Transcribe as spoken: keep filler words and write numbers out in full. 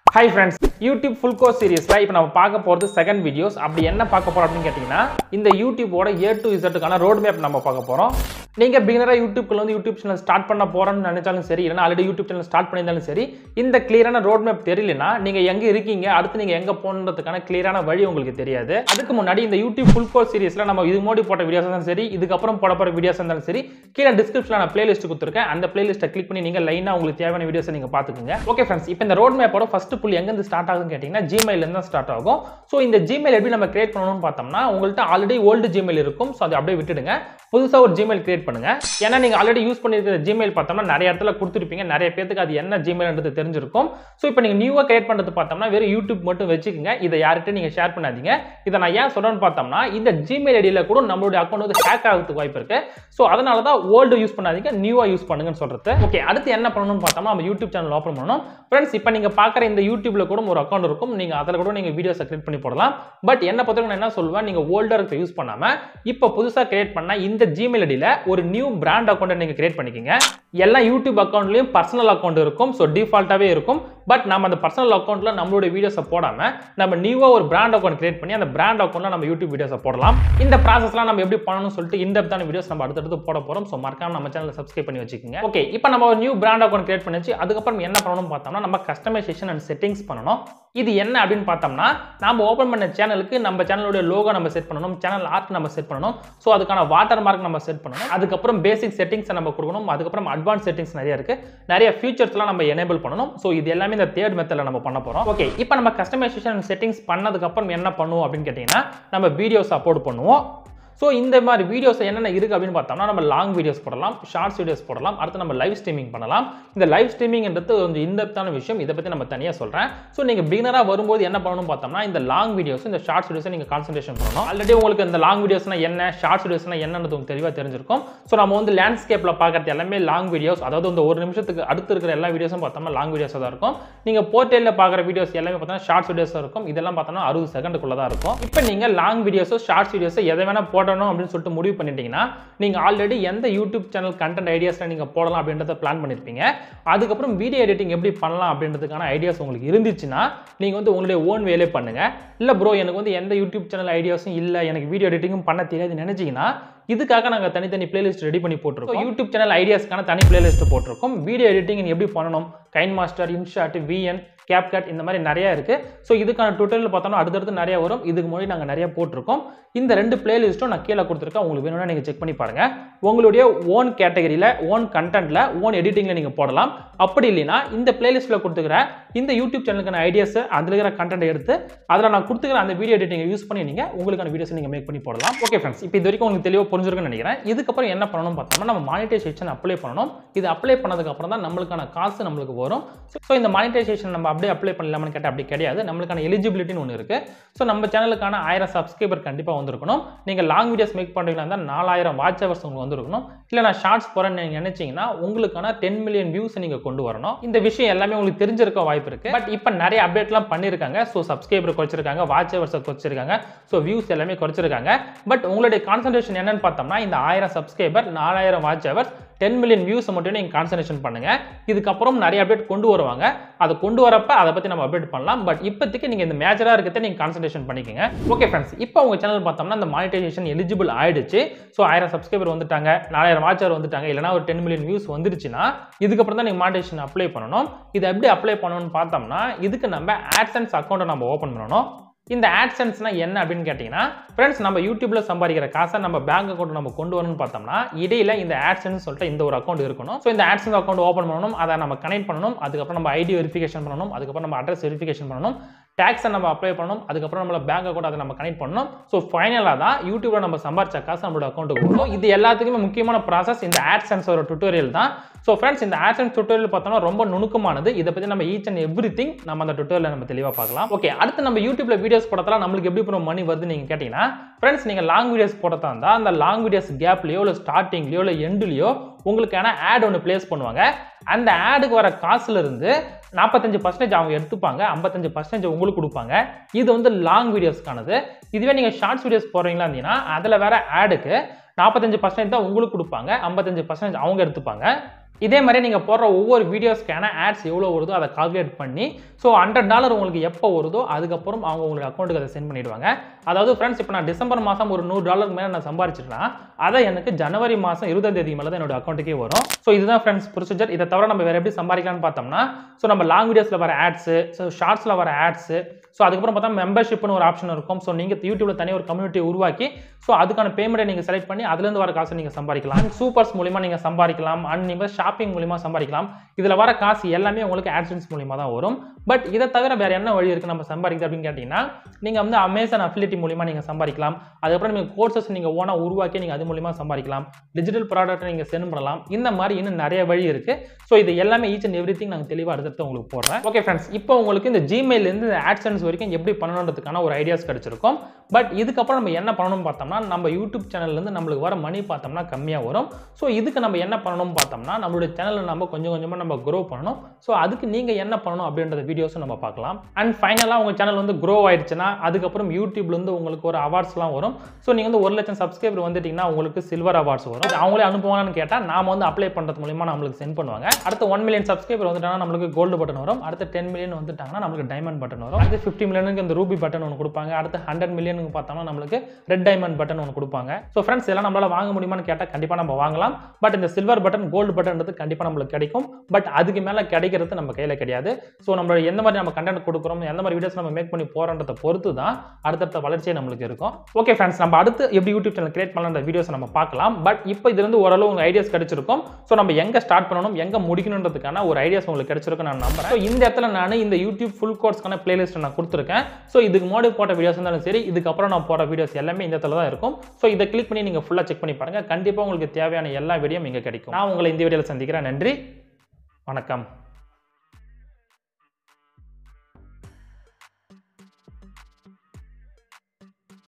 Hi friends, YouTube full course series la ipo nama paaka poradhu second videos அப்படி என்ன பார்க்க போறோம் அப்படினு கேட்டிங்கனா இந்த YouTube ஓட A to Z க்கான road map நம்ம பார்க்க போறோம். நீங்க beginner YouTube குள்ள வந்து YouTube channel ஸ்டார்ட் பண்ண போறன்னு நினைச்சாலும் சரி இல்லனா ஆல்ரெடி YouTube channel ஸ்டார்ட் பண்ணியிருந்தாலும் சரி இந்த கிளியரான road map தெரியலனா நீங்க எங்க இருக்கீங்க அடுத்து நீங்க எங்க போறதுக்கான கிளியரான வழி உங்களுக்கு தெரியாது. அதுக்கு முன்னாடி இந்த YouTube full course seriesல நம்ம இதுக்கு முன்னாடி போட்ட வீடியோஸ் இருந்தாலும் சரி இதுக்கு அப்புறம் போட போற வீடியோஸ் இருந்தாலும் சரி கீழ descriptionல நான் playlist கொடுத்திருக்கேன். அந்த playlist-ஐ click பண்ணி நீங்க லைனா உங்களுக்கு தேவையான வீடியோஸை நீங்க பாத்துக்கங்க. ஓகே फ्रेंड्स, இப்போ இந்த road map ஓட first புள்ளி எங்க இருந்து ஸ்டார்ட் ஆகுதுன்னு கேட்டிங்கனா Gmail ல இருந்து ஸ்டார்ட் ஆகும். சோ இந்த Gmail எப்படி நம்ம கிரியேட் பண்ணனும்னு பார்த்தோம்னா உங்கள்ட்ட ஆல்ரெடி ஓல்ட் Gmail இருக்கும். சோ அதை அப்படியே விட்டுடுங்க. புதுசா ஒரு Gmail கிரியேட் பண்ணுங்க. ஏன்னா நீங்க ஆல்ரெடி யூஸ் பண்ணிருக்கிற Gmail பார்த்தோம்னா நிறைய இடத்துல கொடுத்திருப்பீங்க. நிறைய பேருக்கு அது என்ன Gmailன்றது தெரிஞ்சிருக்கும். சோ இப்போ நீங்க நியூவா கிரியேட் பண்றது பார்த்தோம்னா வெறும் YouTube மட்டும் வெச்சுக்கங்க. இத யார்கிட்ட நீங்க ஷேர் பண்ணாதீங்க. இத நான் ஏன் சொல்றேன்னு பார்த்தோம்னா இந்த Gmail ஐடில கூட நம்மளுடைய அக்கவுண்ட் வந்து ஹேக் ஆகிறதுக்கு வாய்ப்பு இருக்கு. சோ அதனால தான் ஓல்ட் யூஸ் பண்ணாதீங்க, நியூவா யூஸ் பண்ணுங்கன்னு சொல்றது. ஓகே, அடுத்து என்ன பண்ணனும்னு பார்த்தோம்னா நம்ம YouTube சேனல் ஓபன் பண்ணனும். फ्रेंड्स, இப்போ நீங்க பார்க்குற இந்த YouTubeல கூட ஒரு அக்கவுண்ட் இருக்கும். நீங்க அதல கூட நீங்க வீடியோஸ் கிரியேட் பண்ணி போடலாம். பட் என்ன பொறுத்தவரைக்கும் நான் என்ன சொல்வேன், நீங்க ஓல்டா இருக்க யூஸ் பண்ணாம இப்போ புதுசா கிரியேட் பண்ண இந்த Gmail ஐடில ஒரு நியூ பிராண்ட் அக்கவுண்ட் நீங்க கிரியேட் பண்ணிக்கங்க. எல்லா YouTube அக்கவுண்ட்லயும் பர்சனல் அக்கவுண்ட் இருக்கும். சோ டிஃபால்ட்டாவே இருக்கும். பட் நம்ம அந்த பர்சனல் அக்கவுண்ட்ல நம்மளோட வீடியோஸை போடாம நம்ம நியூவா ஒரு பிராண்ட் அக்கவுண்ட் கிரியேட் பண்ணி அந்த பிராண்ட் அக்கவுண்ட்ல நம்ம YouTube வீடியோஸை போடலாம். இந்த ப்ராசஸ்லாம் நம்ம எப்படி பண்ணணும்னு சொல்லிட்டு இன் டெப்தான வீடியோஸ் நம்ம அடுத்தடுத்து போட போறோம். சோ மறக்காம நம்ம சேனலை சப்ஸ்கிரைப் பண்ணி வச்சுக்கோங்க. ஓகே, இப்போ நம்ம ஒரு நியூ பிராண்ட் அக்கவுண்ட் கிரியேட் பண்ணிச்சு. அதுக்கு அப்புறம் என்ன பண்ணணும்னு பார்த்தோம்னா நம்ம கஸ்டமைசேஷன் அண்ட் செட்டிங்ஸ் பண்ணனும். இது என்ன அப்படினு பார்த்தோம்னா நாம ஓபன் பண்ண சேனலுக்கு நம்ம சேனலோட லோகோ நம்ம செட் பண்ணனும், சேனல் ஆர்ட் நம்ம செட் பண்ணனும். சோ அதுக்கான வாட்டர் மார்க் நம்ம செட் பண்ணனும். அதுக்கு அப்புறம் பேசிக் செட்டிங்ஸ் நம்ம கொடுக்கணும். அதுக்கு அப்புறம் அட்வான்ஸ் செட்டிங்ஸ் நிறைய இருக்கு. நிறைய ஃபீச்சர்ஸ்லாம் நம்ம எனேபிள் பண்ணனும். சோ இது எல்லாமே இந்த தேர்ட் மெத்தட்ல நம்ம பண்ண போறோம். ஓகே, இப்போ நம்ம கஸ்டமைசேஷன் அண்ட் செட்டிங்ஸ் பண்ணதுக்கு அப்புறம் என்ன பண்ணுவோம் அப்படினு கேட்டிங்கனா நம்ம வீடியோஸ் அப்லோட் பண்ணுவோம். சோ இந்த மாதிரி வீடியோஸ் என்னென்ன இருக்கு அப்படினு பார்த்தோம்னா நம்ம லாங் வீடியோஸ் போடலாம், ஷார்ட்ஸ் வீடியோஸ் போடலாம், அடுத்து நம்ம லைவ் ஸ்ட்ரீமிங் பண்ணலாம். இந்த லைவ் ஸ்ட்ரீமிங்ன்றது கொஞ்சம் இன்டெப்தான விஷயம். இத பத்தி நம்ம தனியா சொல்றேன். சோ நீங்க பிகினரா வரும்போது என்ன பண்ணனும் பார்த்தோம்னா இந்த லாங் வீடியோஸ் இந்த ஷார்ட்ஸ் வீடியோஸ் நீங்க கான்சன்ட்ரேஷன் பண்ணனும். ஆல்ரெடி உங்களுக்கு இந்த லாங் வீடியோஸ்னா என்ன, ஷார்ட்ஸ் வீடியோஸ்னா என்னன்றது உங்களுக்கு தெளிவா தெரிஞ்சிருக்கும். சோ நம்ம வந்து லேண்ட்ஸ்கேப்ல பார்க்கறது எல்லாமே லாங் வீடியோஸ், அதாவது இந்த ஒரு நிமிஷத்துக்கு அடுத்து இருக்கிற எல்லா வீடியோஸும் பார்த்தோம்னா லாங் வீடியோஸா தான் இருக்கும். நீங்க போர்ட்டல்ல பார்க்குற வீடியோஸ் எல்லாமே பார்த்தோம்னா ஷார்ட்ஸ் வீடியோஸா இருக்கும். இதெல்லாம் பார்த்தோம்னா அறுபது செகண்டுக்குள்ள தான் இருக்கும். இப்போ நீங்க லாங் வீடியோஸ் ஷார்ட்ஸ் வீடியோஸ் எதை வேணா போடணும் அப்படின்னு சொல்லிட்டு முடிவு பண்ணிட்டீங்கன்னா நீங்க ஆல்ரெடி எந்த YouTube சேனல் கண்டென்ட் ஐடியாஸ்ல நீங்க போடலாம் அப்படின்றத பிளான் பண்ணிருப்பீங்க. அதுக்கு அப்புறம் வீடியோ எடிட்டிங் எப்படி பண்ணலாம் அப்படின்றதுக்கான ஐடியாஸ் உங்களுக்கு இருந்துச்சுன்னா நீங்க வந்து உங்களுடைய ஓன் வேலை பண்ணுங்க. இல்ல ப்ரோ எனக்கு வந்து எந்த YouTube சேனல் ஐடியாஸும் இல்ல, எனக்கு வீடியோ எடிட்டிங்கும் பண்ண தெரியாது நினைச்சீங்கன்னா இதுக்காக நாங்க தனித்தனி பிளேலிஸ்ட் ரெடி பண்ணி போட்டுருக்கோம். YouTube சேனல் ஐடியாஸ்க்கான தனி பிளேலிஸ்ட் போட்டுருக்கோம். வீடியோ எடிட்டிங் எப்படி பண்ணணும், கைன்மாஸ்டர், இன்ஷாட், விஎன், கேப்கட் இந்த மாதிரி நிறைய இருக்கு. சோ இதுக்கான டுட்டோரியல் பார்த்தோம்னா அடுத்தடுத்து நிறைய வரும். இதுக்கு முன்னாடி நாங்க நிறைய போட்டுருக்கோம். இந்த ரெண்டு பிளேலிஸ்ட்டும் நான் கீழே கொடுத்துருக்கேன். உங்களுக்கு வேணும்னா நீங்க செக் பண்ணி பாருங்க. உங்களுடைய ஓன் கேட்டகரியில ஓன் கண்டென்ட்ல ஓன் எடிட்டிங்ல நீங்க போடலாம். அப்படி இல்லைன்னா இந்த பிளேலிஸ்ட்ல கொடுத்துக்கிற இந்த YouTube சேனலுக்கான ஐடியாஸ் அதுல இருக்கிற கண்டென்ட் எடுத்து அதுல நான் கொடுத்துக்கிற அந்த வீடியோ எடிட்டிங் யூஸ் பண்ணி நீங்க உங்களுக்கான வீடியோஸ் நீங்க மேக் பண்ணி போடலாம். ஓகே फ्रेंड्स, இப்போ இது வரைக்கும் உங்களுக்கு தெளிவா புரிஞ்சிருக்கும்னு நினைக்கிறேன். இதுக்கு அப்புறம் என்ன பண்ணனும் பார்த்தோம்னா நம்ம மானிட்டைசேஷன் அப்ளை பண்ணனும். இது அப்ளை பண்ணதுக்கு அப்புறம் தான் நம்மளுக்கான காசு நம்மளுக்கு வரும். சோ இந்த மானிட்டைசேஷன் நம்ம அப்படியே அப்ளை பண்ணலாம்னு கேட்டா அப்படி கிடையாது. நம்மளுக்கான எலிஜிபிலிட்டின்னு ஒன்னு இருக்கு. சோ நம்ம சேனலுக்கான ஆயிரம் சப்ஸ்கிரைபர் கண்டிப்பா வந்திருக்கணும். நீங்க லாங் வீடியோஸ் மேக் பண்றீங்களா இருந்தா நாலாயிரம் வாட்ச் ஹவர்ஸ் உங்களுக்கு வந்திருக்கணும். இல்ல நான் ஷார்ட்ஸ் போறேன்னு நீங்க நினைச்சீங்கன்னா உங்களுக்கான பத்து மில்லியன் வியூஸ் நீங்க கொண்டு வரணும். இந்த விஷயம் எல்லாமே உங்களுக்கு தெரிஞ்சிருக்க வாய்ப்பு இருக்கு. பட் இப்போ நிறைய அப்டேட்லாம் பண்ணிருக்காங்க. சோ சப்ஸ்கிரைபர் குறைச்சிருக்காங்க, வாட்ச் ஹவர்ஸ் குறைச்சிருக்காங்க, சோ வியூஸ் எல்லாமே குறைச்சிருக்காங்க. பட் உங்களுடைய கான்சன்ட்ரேஷன் என்னன்னு பார்த்தோம்னா இந்த ஆயிரம் சப்ஸ்கிரைபர், நாலாயிரம் வாட்ச் ஹவர்ஸ், பத்து மில்லியன் வியூஸ் மட்டும் நீங்க கான்சன்ட்ரேஷன் பண்ணுங்க. இதுக்கு அப்புறம் நிறைய அப்டேட் கொண்டு வருவாங்க. அதை கொண்டு வரப்ப அதை பத்தி நம்ம அப்டேட் பண்ணலாம். பட் இப்போதைக்கு நீங்க இந்த மேஜரா இருக்கிறத நீங்க கான்சன்ட்ரேஷன் பண்ணிக்கங்க. ஓகே फ्रेंड्स, இப்போ உங்க சேனல் பார்த்தோம்னா இந்த மானிட்டைசேஷன் எலிஜிபிள் ஆயிடுச்சு. சோ ஆயிரம் சப்ஸ்கிரைபர் வந்துட்டாங்க, நாலாயிரம் வாட்ச் ஹவர் வந்துட்டாங்க, இல்லனா ஒரு பத்து மில்லியன் வியூஸ் வந்துருச்சுனா இதுக்கு அப்புறம் தான் நீங்க மானிட்டைசேஷன் அப்ளை பண்ணனும். இது எப்படி அப்ளை பண்ணனும்னு பார்த்தோம்னா இதுக்கு நம்ம AdSense அக்கவுண்ட் நம்ம ஓபன் பண்ணனும். இந்த AdSenseனா என்ன அப்படினு கேட்டிங்கனா फ्रेंड्स நம்ம YouTubeல சம்பாதிக்கிற காசை நம்ம பேங்க் அக்கவுண்ட் நம்ம கொண்டு வரணும்னு பார்த்தோம்னா இடையில இந்த AdSense சொல்லிட்டு இந்த ஒரு அக்கவுண்ட் இருக்கணும். சோ இந்த AdSense அக்கவுண்ட் ஓபன் பண்ணனும், அதை நம்ம கனெக்ட் பண்ணனும், அதுக்கு அப்புறம் நம்ம ஐடி வெரிஃபிகேஷன் பண்ணனும், அதுக்கு அப்புறம் நம்ம அட்ரஸ் வெரிஃபிகேஷன் பண்ணனும், டாக்ஸ் நம்ம அப்ளை பண்ணனும், அதுக்கு அப்புறம் நம்ம பேங்க் அக்கவுண்ட் அதை நம்ம கனெக்ட் பண்ணனும். சோ ஃபைனலா தான் YouTubeல நம்ம சம்பாதிச்ச காசு நம்மளோட அக்கவுண்ட்க்கு வரும். இது எல்லாத்துக்குமே முக்கியமான process இந்த AdSense ஒரு டுட்டோரியல் தான். சோ फ्रेंड्स இந்த AdSense டுட்டோரியல் பார்த்தோம்னா ரொம்ப நுணுக்கமானது. இத பத்தி நம்ம ஈச் அண்ட் எவ்ரிதிங் நம்ம அந்த டுட்டோரியல்ல நம்ம தெளிவா பார்க்கலாம். ஓகே, அடுத்து நம்ம YouTubeல வீடியோஸ் போடறதால நமக்கு எப்படி ப்ரோ மணி வருது நீங்க கேட்டிங்கனா फ्रेंड्स நீங்க லாங் வீடியோஸ் போடறதா இருந்தா அந்த லாங் வீடியோஸ் கேப்லயோ இல்ல ஸ்டார்டிங்லயோ இல்ல எண்ட்லயோ உங்களுக்கான ஆட் ஒன்னு பிளேஸ் பண்ணுவாங்க. அந்த ஆடுக்கு வர காசுல இருந்து நாற்பத்தஞ்சு சதவீதம் அவங்க எடுத்துப்பாங்க, ஐம்பத்தஞ்சு சதவீதம் உங்களுக்கு கொடுப்பாங்க. இது வந்து லாங் வீடியோஸ்க்கானது. இதுவே நீங்க ஷார்ட்ஸ் வீடியோஸ் போடுறீங்களா அப்படினா அதுல வர ஆடுக்கு நாற்பத்தஞ்சு சதவீதம் தான் உங்களுக்கு கொடுப்பாங்க, ஐம்பத்தஞ்சு சதவீதம் அவங்க எடுத்துப்பாங்க. இதே மாதிரி நீங்கள் போடுற ஒவ்வொரு வீடியோஸ்க்கான ஆட்ஸ் எவ்வளோ வருதோ அதை கால்குலேட் பண்ணி ஸோ ஹண்ட்ரட் டாலர் உங்களுக்கு எப்போ வருதோ அதுக்கப்புறம் அவங்க உங்களுக்கு அக்கௌண்ட்டுக்கு அதை சென்ட் பண்ணிடுவாங்க. அதாவது ஃப்ரெண்ட்ஸ் இப்போ நான் டிசம்பர் மாதம் ஒரு நூறு டாலருக்கு மேலே நான் சம்பாரிச்சிட்டேன்னா அதை எனக்கு ஜனவரி மாதம் இருபதாம் தேதி மேலே தான் என்னோட அக்கௌண்ட்டுக்கே வரும். ஸோ இதுதான் ஃப்ரெண்ட்ஸ் ப்ரொசீஜர். இதை தவிர நம்ம வேறு எப்படி சம்பாதிக்கலாம்னு பார்த்தோம்னா ஸோ நம்ம லாங் வீடியோஸில் வர ஆட்ஸு, ஸோ ஷார்ட்ஸில் வர ஆட்ஸு, ஸோ அதுக்கப்புறம் பார்த்தா மெம்பர்ஷிப்னு ஒரு ஆப்ஷன் இருக்கும். ஸோ நீங்கள் யூடியூப்ல தனியாக ஒரு கம்யூனிட்டி உருவாக்கி ஸோ அதுக்கான பேமெண்ட்டை நீங்கள் செலக்ட் பண்ணி அதுலேருந்து வர காசை நீங்கள் சம்பாதிக்கலாம். சூப்பர்ஸ் மூலிமா நீங்கள் சம்பாதிக்கலாம். அண்ட் நீங்கள் ஷாப்பிங் மூலிமா சம்பாதிக்கலாம். இதில் வர காசு எல்லாமே உங்களுக்கு ஆட்சன்ஸ் மூலிமா தான் வரும். பட் இதை தவிர வேறு என்ன வழி இருக்குது நம்ம சம்பாதிக்கிறது அப்படின்னு கேட்டிங்கன்னா நீங்கள் வந்து அமேசான் அஃபிலியேட்டி மூலிமா நீங்கள் சம்பாதிக்கலாம். அதுக்கப்புறம் நீங்கள் கோர்சஸ் நீங்கள் ஓனாக உருவாக்கி நீங்கள் அது மூலிமா சம்பாதிக்கலாம். டிஜிட்டல் ப்ராடக்ட்டை நீங்கள் சென்ட் பண்ணலாம். இந்த மாதிரி இன்னும் நிறைய வழி இருக்குது. ஸோ இது எல்லாமே ஈச் அண்ட் எவ்ரி திங் நாங்கள் தெளிவாக அடுத்தடுத்து உங்களுக்கு போடுறேன். ஓகே ஃப்ரெண்ட்ஸ், இப்போ உங்களுக்கு இந்த ஜிமெயிலேருந்து இந்த ஆட்சன்ஸ் வரைக்கும் எப்படி பண்ணணுன்றதுக்கான ஒரு ஐடியாஸ் கிடைச்சிருக்கும். பட் இதுக்கப்புறம் நம்ம என்ன பண்ணணும்னு பார்த்தோம்னா நம்ம யூடியூப் சேனல்லேருந்து நம்மளுக்கு வர மணி பார்த்தோம்னா கம்மியாக வரும். ஸோ இதுக்கு நம்ம என்ன பண்ணணும்னு பார்த்தோம்னா நம்மளுடைய சேனலை நம்ம கொஞ்சம் கொஞ்சமாக நம்ம க்ரோ பண்ணணும். ஸோ அதுக்கு நீங்கள் என்ன பண்ணணும் அப்படின்ற வீடியோஸும் நம்ம பார்க்கலாம். அண்ட் ஃபைனலாக உங்கள் சேனல் வந்து க்ரோ ஆயிடுச்சுன்னா அதுக்கப்புறம் யூடியூப்லேருந்து உங்களுக்கு ஒரு அவார்ட்ஸ்லாம் வரும். ஸோ நீங்கள் வந்து ஒரு லட்சம் சப்ஸ்கிரைபர் வந்துட்டிங்கன்னா உங்களுக்கு சில்வர் அவார்ட்ஸ் வரும். அவங்களே அனுப்புவாங்கன்னு கேட்டால் நாம வந்து அப்ளை பண்ணுறது மூலிமா நம்மளுக்கு சென்ட் பண்ணுவாங்க. அடுத்து ஒன் மில்லியன் சப்ஸ்கிரைபர் வந்துட்டாங்கன்னா நம்மளுக்கு கோல்டு பட்டன் வரும். அடுத்து டென் மில்லியன் வந்துட்டாங்கன்னா நம்மளுக்கு டைமண்ட் பட்டன் வரும். அடுத்து ஃபிஃப்டி மில்லியனுக்கு இந்த ரூபி பட்டன் ஒன்று கொடுப்பாங்க. அடுத்து ஹண்ட்ரட் மில்லியனுக்கு பார்த்தோம்னா நம்மளுக்கு ரெட் டைமண்ட் பட்டன் ஒன்று கொடுப்பாங்க. ஸோ ஃப்ரெண்ட்ஸ் இதெல்லாம் நம்மளால வாங்க முடியுமான்னு கேட்டால் கண்டிப்பாக நம்ம வாங்கலாம். பட் இந்த சில்வர் பட்டன் கோல்டு பட்டன்றது கண்டிப்பாக நம்மளுக்கு கிடைக்கும். பட் அதுக்கு மேலே கிடைக்கிறது நம்ம கையில் கிடையாது. ஸோ நம்மளோட எந்த மாதிரி நம்ம கண்டென்ட் கொடுக்குறோம், எந்த மாதிரி வீடியோஸ் நம்ம மேக் பண்ணி போகிறோன்றதை பொறுத்து தான் அடுத்தடுத்த வளர்ச்சியே நம்மளுக்கு இருக்கும். ஓகே ஃப்ரெண்ட்ஸ், நம்ம அடுத்து எப்படி யூடியூப் சேனல் கிரியேட் பண்ணலான்ற வீடியோஸ் நம்ம பார்க்கலாம். பட் இப்போ இதுலேருந்து ஓரளவு உங்களுக்கு ஐடியாஸ் கிடைச்சிருக்கும். ஸோ நம்ம எங்கே ஸ்டார்ட் பண்ணணும், எங்கே முடிக்கணுன்றதுக்கான ஒரு ஐடியாஸ் உங்களுக்கு கிடைச்சிருக்கும் நான் நம்புறேன். ஸோ இந்த இடத்துல நான் இந்த யூடியூப் ஃபுல் கோர்ஸ்க்கான பிளேலிஸ்ட் நான் கொடுத்துருக்கேன். ஸோ இதுக்கு முன்னாடி போட்ட வீடியோஸ் இருந்தாலும் சரி, இதுக்கப்புறம் நான் போகிற வீடியோஸ் எல்லாமே இந்த இடத்துல தான் இருக்கும். ஸோ இதை கிளிக் பண்ணி நீங்கள் ஃபுல்லாக செக் பண்ணி பாருங்கள். கண்டிப்பாக உங்களுக்கு தேவையான எல்லா வீடியோவும் இங்கே கிடைக்கும். நான் உங்களை இந்த வீடியோவில் சந்திக்கிறேன். நன்றி, வணக்கம்.